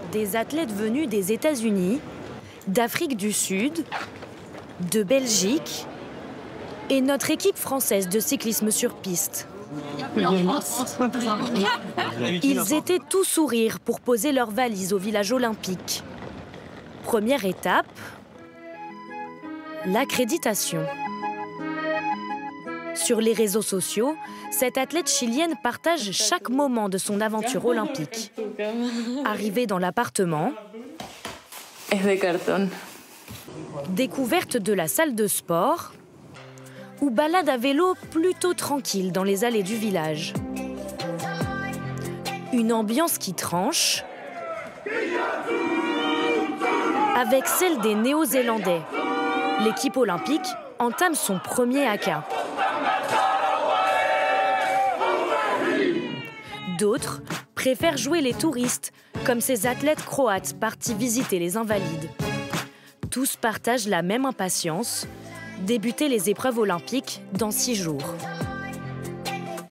des athlètes venus des États-Unis, d'Afrique du Sud, de Belgique et notre équipe française de cyclisme sur piste. Ils étaient tout sourires pour poser leurs valises au village olympique. Première étape, l'accréditation. Sur les réseaux sociaux, cette athlète chilienne partage chaque moment de son aventure olympique. Arrivée dans l'appartement, découverte de la salle de sport ou balade à vélo plutôt tranquille dans les allées du village. Une ambiance qui tranche avec celle des Néo-Zélandais. L'équipe olympique entame son premier haka. D'autres préfèrent jouer les touristes, comme ces athlètes croates partis visiter les Invalides. Tous partagent la même impatience, débuter les épreuves olympiques dans 6 jours.